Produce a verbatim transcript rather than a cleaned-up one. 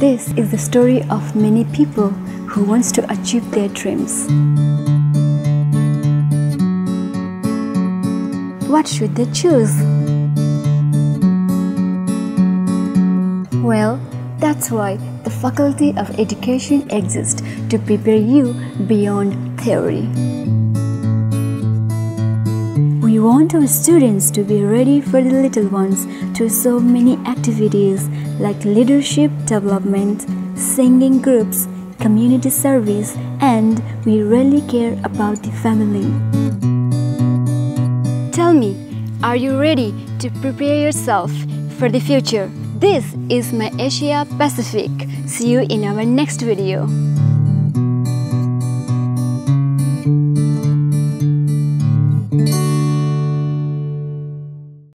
This is the story of many people who wants to achieve their dreams. What should they choose? Well, that's why the Faculty of Education exists, to prepare you beyond theory. We want our students to be ready for the little ones through so many activities like leadership development, singing groups, community service, and we really care about the family. Tell me, are you ready to prepare yourself for the future? This is my Asia Pacific. See you in our next video.